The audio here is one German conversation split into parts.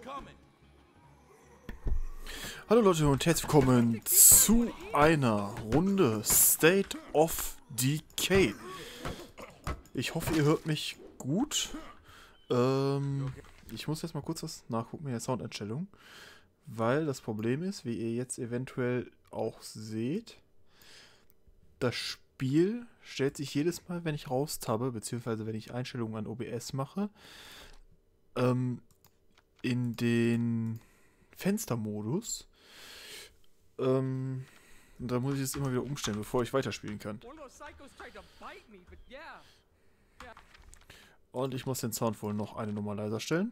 Hallo Leute und herzlich willkommen zu einer Runde State of Decay. Ich hoffe, ihr hört mich gut. Ich muss jetzt mal kurz was nachgucken mit der Soundeinstellung, weil das Problem ist, wie ihr jetzt eventuell auch seht, das Spiel stellt sich jedes Mal, wenn ich raustabe, beziehungsweise wenn ich Einstellungen an OBS mache, in den Fenstermodus. Und da muss ich es immer wieder umstellen, bevor ich weiterspielen kann. Und ich muss den Sound wohl noch eine Nummer leiser stellen.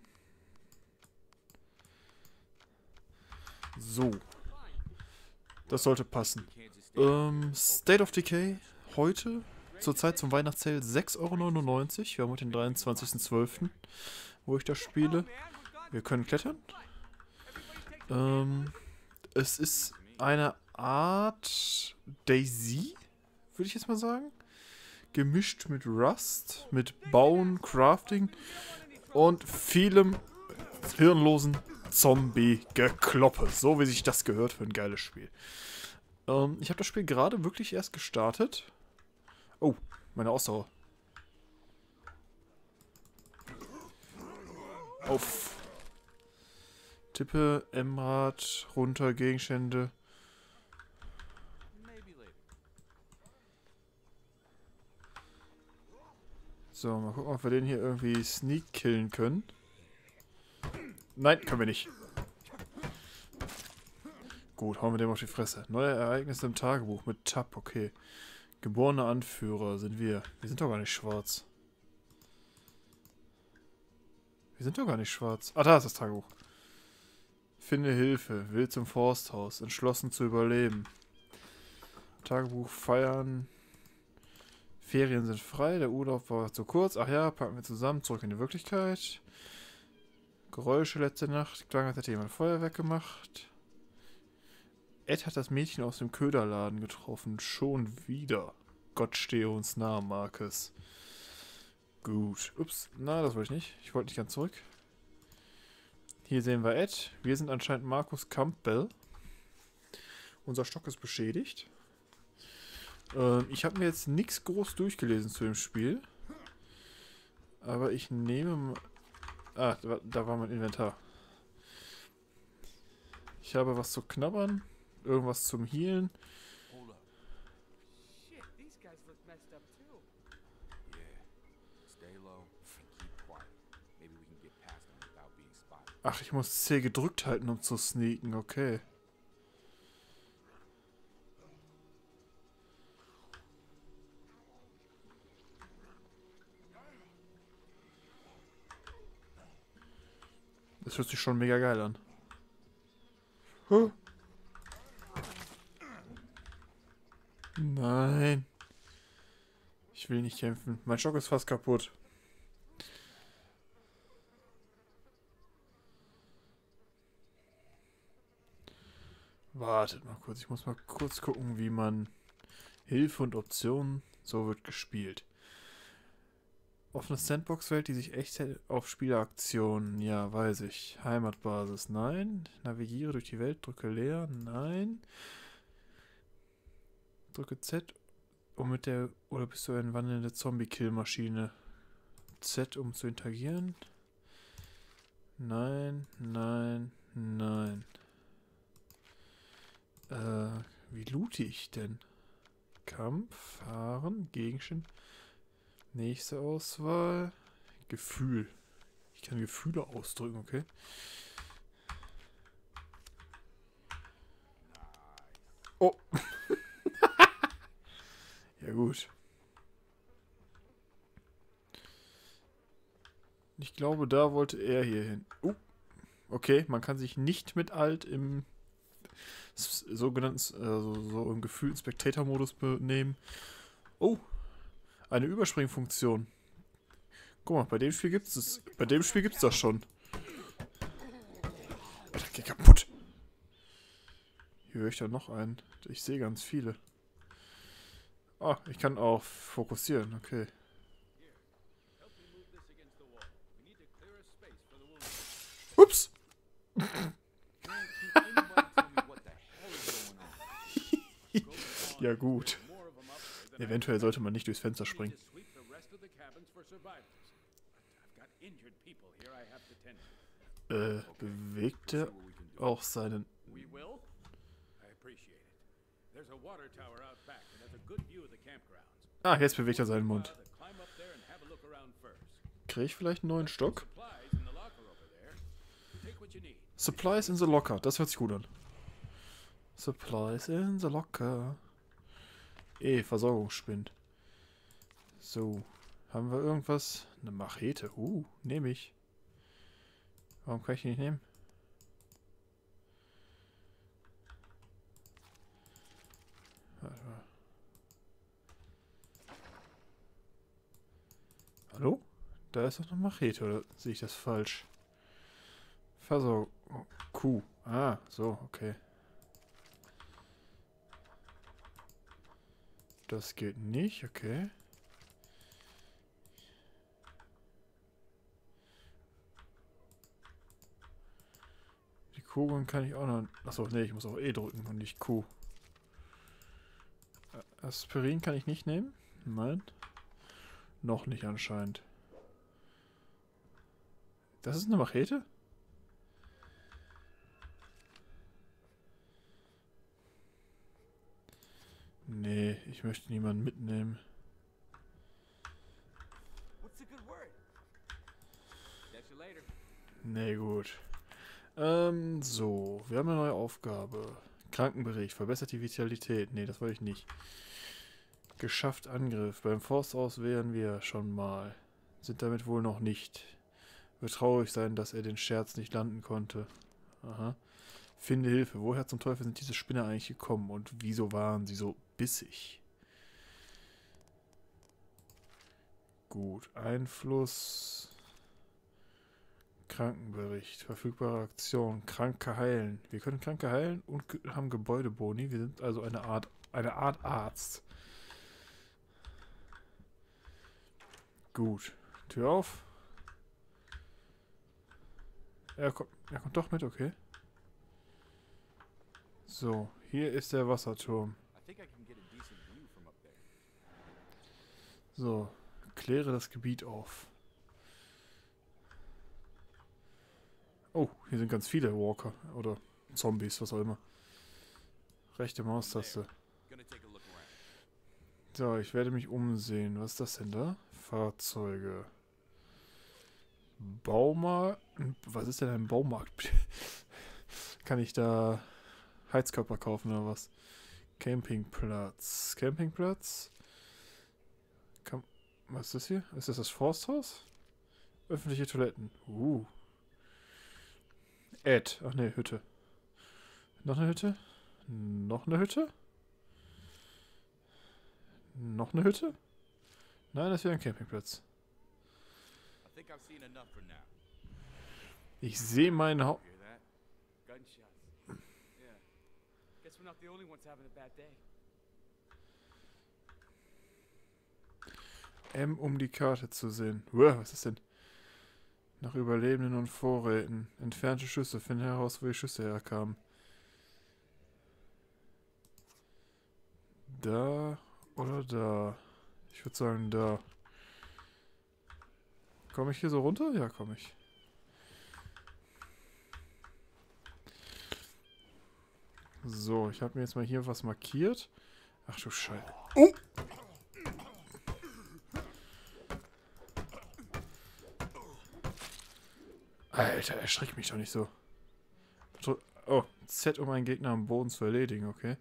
So. Das sollte passen. State of Decay heute, zurzeit zum Weihnachtssale 6,99 €. Wir haben heute den 23.12., wo ich das spiele. Wir können klettern. Es ist eine Art Daisy, würde ich jetzt mal sagen. Gemischt mit Rust, mit Bauen, Crafting und vielem hirnlosen Zombie-Gekloppe. So wie sich das gehört für ein geiles Spiel. Ich habe das Spiel gerade wirklich erst gestartet. Oh, meine Ausdauer. Auf. Tippe, M-Rad, runter, Gegenstände. So, mal gucken, ob wir den hier irgendwie sneak killen können. Nein, können wir nicht. Gut, hauen wir dem auf die Fresse. Neue Ereignisse im Tagebuch mit Tab, okay. Geborene Anführer sind wir. Wir sind doch gar nicht schwarz. Wir sind doch gar nicht schwarz. Ah, da ist das Tagebuch. Finde Hilfe, will zum Forsthaus, entschlossen zu überleben. Tagebuch feiern. Ferien sind frei, der Urlaub war zu kurz. Ach ja, packen wir zusammen, zurück in die Wirklichkeit. Geräusche letzte Nacht, klang, als hätte jemand Feuerwerk gemacht. Ed hat das Mädchen aus dem Köderladen getroffen. Schon wieder. Gott stehe uns nah, Marcus. Gut. Ups, na, das wollte ich nicht. Ich wollte nicht ganz zurück. Hier sehen wir Ed. Wir sind anscheinend Marcus Campbell. Unser Stock ist beschädigt. Ich habe mir jetzt nichts groß durchgelesen zu dem Spiel. Aber ich nehme mal... Ah, da war mein Inventar. Ich habe was zu knabbern. Irgendwas zum Healen. Ach, ich muss C gedrückt halten, um zu sneaken, okay. Das hört sich schon mega geil an. Huh? Nein. Ich will nicht kämpfen. Mein Stock ist fast kaputt. Wartet mal kurz. Ich muss mal kurz gucken, wie man Hilfe und Optionen, so wird gespielt. Offene Sandbox-Welt, die sich echt auf Spieleraktionen. Ja, weiß ich. Heimatbasis, nein. Navigiere durch die Welt, drücke leer, nein. Drücke Z, um mit der... Oder bist du eine wandelnde Zombie-Kill-Maschine? Z, um zu interagieren. Nein, nein, nein. Wie loote ich denn? Kampf, Fahren, Gegenstand. Nächste Auswahl. Gefühl. Ich kann Gefühle ausdrücken, okay? Oh. Ja gut. Ich glaube, da wollte er hier hin. Okay, man kann sich nicht mit Alt im sogenannten, so im Gefühl-Spectator-Modus benehmen. Oh, eine Überspringfunktion. Guck mal, bei dem Spiel gibt's es. Bei dem Spiel gibt's das schon. Alter, geh kaputt. Hier höre ich da noch einen. Ich sehe ganz viele. Ah, ich kann auch fokussieren, okay. Ups. Ja gut. Eventuell sollte man nicht durchs Fenster springen. Bewegt er auch seinen... Ah, jetzt bewegt er seinen Mund. Kriege ich vielleicht einen neuen Stock? Supplies in the locker. Das hört sich gut an. Supplies in the locker. Versorgungsspind. So. Haben wir irgendwas? Eine Machete. Nehme ich. Warum kann ich die nicht nehmen? Warte mal. Hallo? Da ist doch eine Machete, oder sehe ich das falsch? Versorgung. Oh, Kuh. Ah, so, okay. Das geht nicht, okay. Die Kugeln kann ich auch noch... Achso, nee, ich muss auch E drücken und nicht Q. Aspirin kann ich nicht nehmen? Nein. Noch nicht anscheinend. Das ist eine Machete? Nee, ich möchte niemanden mitnehmen. Nee, gut. So. Wir haben eine neue Aufgabe. Krankenbericht. Verbessert die Vitalität. Nee, das wollte ich nicht. Geschafft Angriff. Beim Forsthaus wären wir schon mal. Sind damit wohl noch nicht. Wird traurig sein, dass er den Scherz nicht landen konnte. Aha. Finde Hilfe. Woher zum Teufel sind diese Spinner eigentlich gekommen? Und wieso waren sie so bissig? Gut. Einfluss. Krankenbericht. Verfügbare Aktion. Kranke heilen. Wir können Kranke heilen und haben Gebäudeboni. Wir sind also eine Art Arzt. Gut. Tür auf. Er kommt doch mit, okay. So, hier ist der Wasserturm. So, kläre das Gebiet auf. Oh, hier sind ganz viele Walker. Oder Zombies, was auch immer. Rechte Maustaste. So, ich werde mich umsehen. Was ist das denn da? Fahrzeuge. Baumarkt. Was ist denn ein Baumarkt? Kann ich da Heizkörper kaufen oder was? Campingplatz. Campingplatz? Was ist das hier? Ist das Forsthaus? Öffentliche Toiletten. Ach ne, Hütte. Noch eine Hütte? Noch eine Hütte? Noch eine Hütte? Nein, das wäre ein Campingplatz. Ich sehe meinen Haupt... M, um die Karte zu sehen. Uah, was ist denn? Nach Überlebenden und Vorräten. Entfernte Schüsse. Finde heraus, wo die Schüsse herkamen. Da oder da? Ich würde sagen da. Komme ich hier so runter? Ja, komme ich. So, ich habe mir jetzt mal hier was markiert. Ach du Scheiße. Oh! Alter, erschreckt mich doch nicht so. Oh, Z, um einen Gegner am Boden zu erledigen, okay.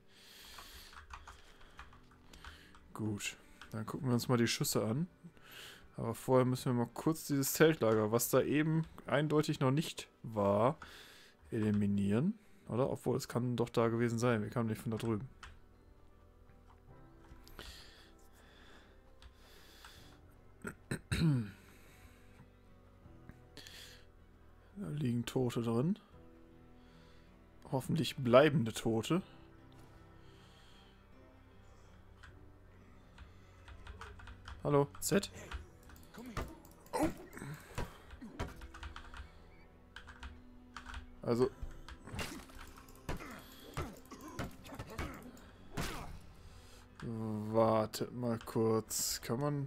Gut, dann gucken wir uns mal die Schüsse an. Aber vorher müssen wir mal kurz dieses Zeltlager, was da eben eindeutig noch nicht war, eliminieren. Oder? Obwohl, es kann doch da gewesen sein. Wir kamen nicht von da drüben. Da liegen Tote drin. Hoffentlich bleibende Tote. Hallo, Z? Oh. Also... Wartet mal kurz. Kann man...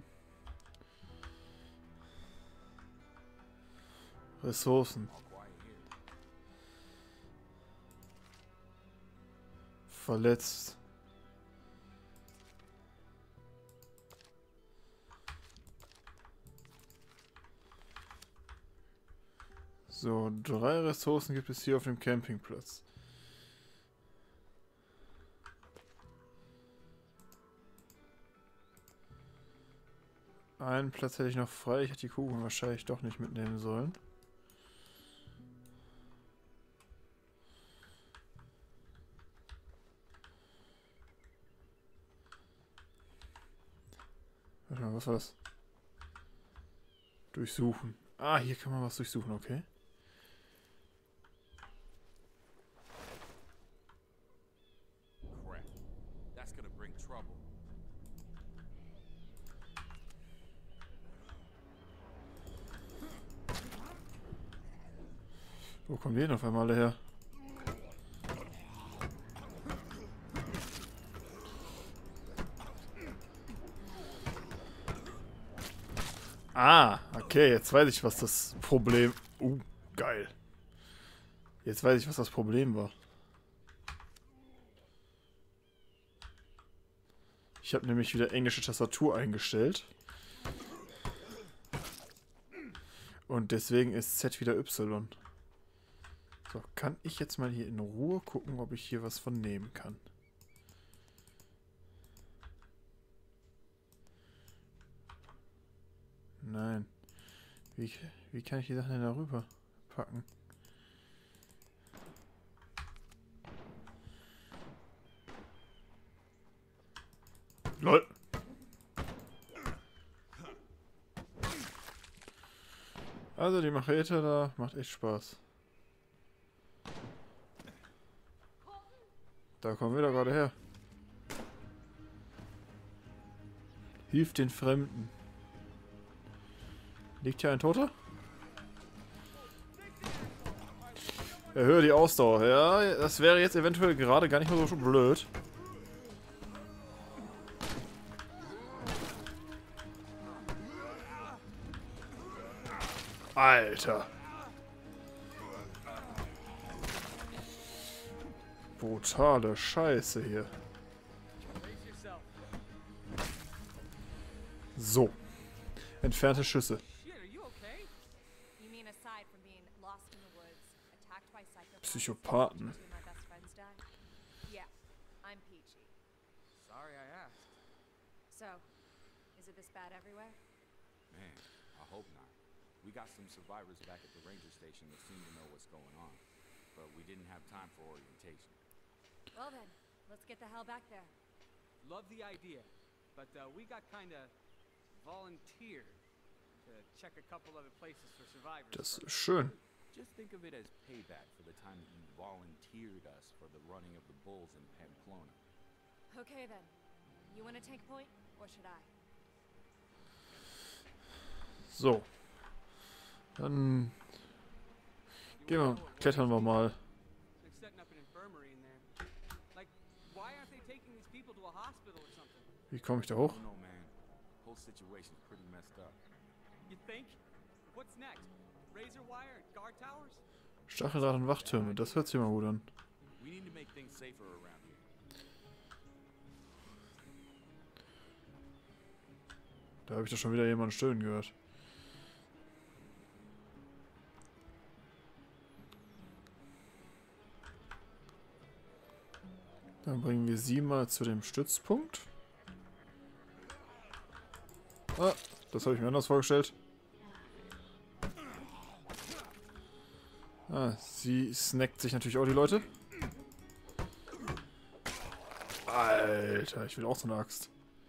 Ressourcen. Verletzt. So, 3 Ressourcen gibt es hier auf dem Campingplatz. Einen Platz hätte ich noch frei. Ich hätte die Kugeln wahrscheinlich doch nicht mitnehmen sollen. Warte mal, was war das? Durchsuchen. Ah, hier kann man was durchsuchen, okay. Wo kommen die denn auf einmal alle her? Ah, okay, jetzt weiß ich, was das Problem... geil. Jetzt weiß ich, was das Problem war. Ich habe nämlich wieder englische Tastatur eingestellt. Und deswegen ist Z wieder Y. So, kann ich jetzt mal hier in Ruhe gucken, ob ich hier was von nehmen kann. Nein. Wie kann ich die Sachen denn darüber packen? LOL. Also die Machete da macht echt Spaß. Da kommen wir da gerade her. Hilf den Fremden. Liegt hier ein Toter? Erhöhe die Ausdauer. Ja, das wäre jetzt eventuell gerade gar nicht mal so blöd. Alter. Brutale Scheiße hier. So. Entfernte Schüsse. Psychopathen. We got some survivors back at the ranger station that seem to know what's going on, but we didn't have time for orientation. Well then, let's get the hell back there. Love the idea, but we got kinda volunteered to check a couple other places for survivors. Das ist schön. Just think of it as payback for the time that you volunteered us for the running of the bulls in Pamplona. Okay then. You wanna take point, or should I? So. Dann gehen wir, klettern wir mal. Wie komme ich da hoch? Stacheldraht und Wachtürme, das hört sich mal gut an. Da habe ich doch schon wieder jemanden stöhnen gehört. Dann bringen wir sie mal zu dem Stützpunkt. Ah, das habe ich mir anders vorgestellt. Ah, sie snackt sich natürlich auch die Leute. Alter, ich will auch so eine Axt.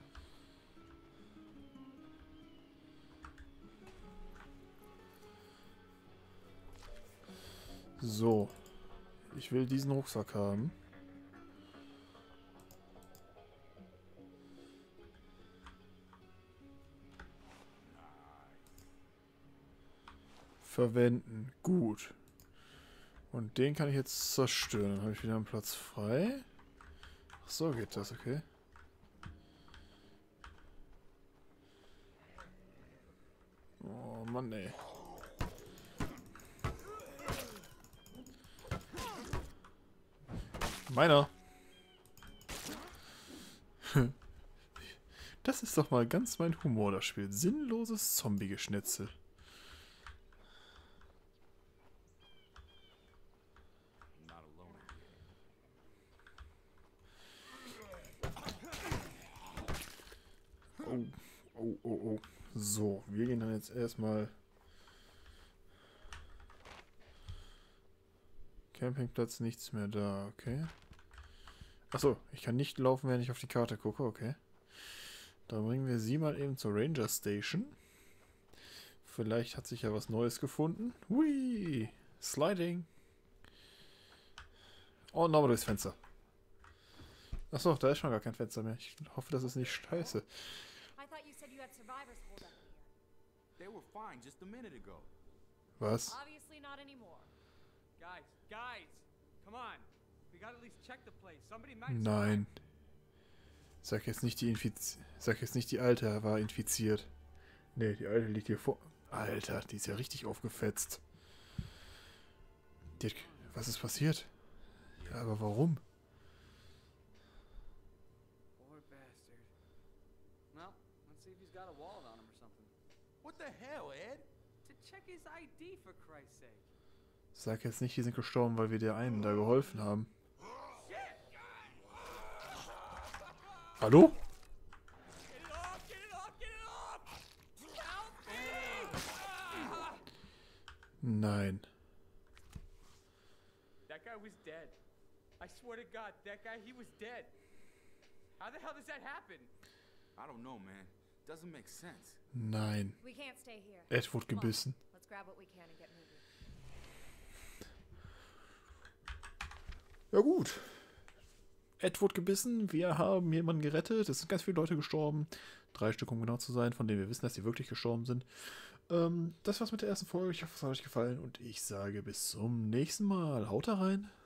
So. Ich will diesen Rucksack haben. Verwenden. Gut. Und den kann ich jetzt zerstören. Dann habe ich wieder einen Platz frei. Ach so geht das, okay. Oh Mann, ey. Meiner. Das ist doch mal ganz mein Humor, das Spiel. Sinnloses Zombie-Geschnetzel. I'm not alone here. Oh, oh, oh, oh. So, wir gehen dann jetzt erstmal... Campingplatz, nichts mehr da, okay. Achso, ich kann nicht laufen, wenn ich auf die Karte gucke, okay. Dann bringen wir sie mal eben zur Ranger Station. Vielleicht hat sich ja was Neues gefunden. Hui! Sliding! Oh, nochmal durchs Fenster. Achso, da ist schon gar kein Fenster mehr. Ich hoffe, das ist nicht scheiße. I thought you said you had survivors holed up here. They were fine just a minute ago. Was? Obviously not anymore. Guys, come on. We gotta at least check the place. Somebody might Nein. Sag jetzt nicht die Alte war infiziert. Nee, die Alte liegt hier vor. Alter, die ist ja richtig aufgefetzt. Was ist passiert? Ja, aber warum? Poor bastard. Well, let's see if he's got a wallet on him or something. What the hell, Ed? To check his ID, for Christ's sake. Sag jetzt nicht, die sind gestorben, weil wir der einen da geholfen haben. Hallo? Get it off! Get it off! Get it off! Help me! Nein. That guy was dead. I swear to God, that guy, he was dead. How the hell does that happen? I don't know, man. Doesn't make sense. Nein. We can't stay here. Ed wurde Come on, gebissen. let's grab what we can and get moving. Ja gut. Ed wurde gebissen. Wir haben jemanden gerettet. Es sind ganz viele Leute gestorben. 3 Stück, um genau zu sein, von denen wir wissen, dass sie wirklich gestorben sind. Das war's mit der ersten Folge. Ich hoffe, es hat euch gefallen. Und ich sage bis zum nächsten Mal. Haut da rein.